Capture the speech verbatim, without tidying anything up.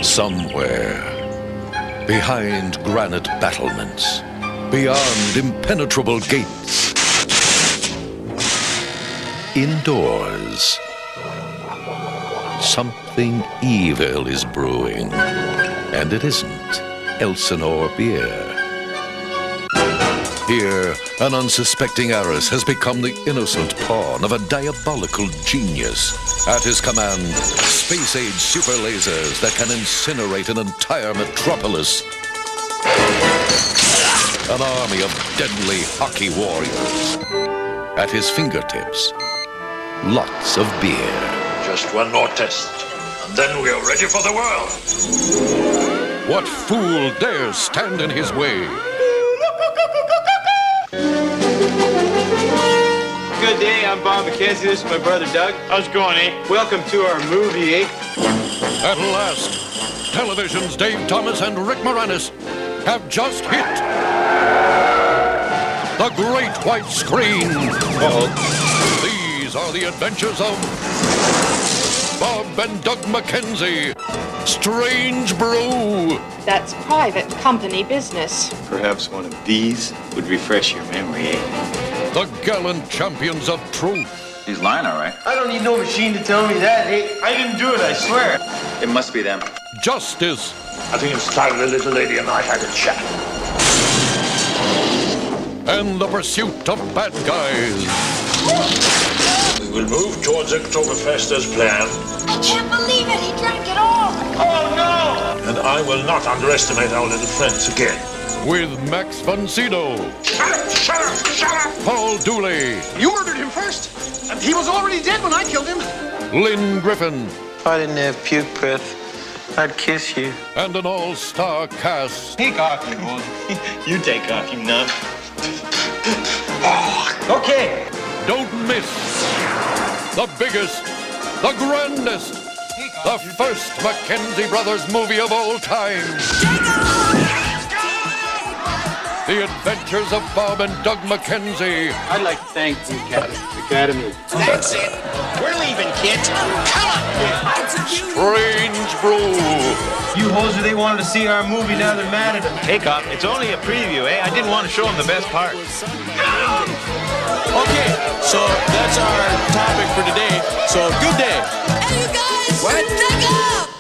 Somewhere, behind granite battlements, beyond impenetrable gates, indoors, something evil is brewing, and it isn't Elsinore beer. Here, an unsuspecting heiress has become the innocent pawn of a diabolical genius. At his command, space-age super lasers that can incinerate an entire metropolis. An army of deadly hockey warriors. At his fingertips, lots of beer. Just one more test, and then we are ready for the world. What fool dares stand in his way? Good day, I'm Bob McKenzie. This is my brother Doug. How's it going, eh? Welcome to our movie, eh? At last, television's Dave Thomas and Rick Moranis have just hit the great white screen. Uh-oh. These are the adventures of Bob and Doug McKenzie. Strange Brew. That's private company business. Perhaps one of these would refresh your memory, eh? The gallant champions of truth. He's lying, all right. I don't need no machine to tell me that, hey. I didn't do it, I swear. It must be them. Justice. I think it's time the little lady and I had a chat. And the pursuit of bad guys. We will move towards Oktoberfest as planned. I can't believe it, he drank it all. Oh, no! And I will not underestimate our little friends again. With Max von Sydow. Shut up! Shut up! Shut up! Paul Dooley. You murdered him first. And he was already dead when I killed him. Lynn Griffin. If I didn't have puke breath, I'd kiss you. And an all-star cast. Take off, you old. You take off, you nut. Oh, okay. Don't miss the biggest, the grandest, the first McKenzie Brothers movie of all time. The Adventures of Bob and Doug McKenzie. I'd like to thank the Academy. That's it. We're leaving, kids. Come on. Strange Brew. You hoser, they wanted to see our movie, now they're mad at them. Hey, Cop, it's only a preview, eh? I didn't want to show them the best part. Okay, so that's our topic for today. So, good day. Hey, you guys! What? Back up!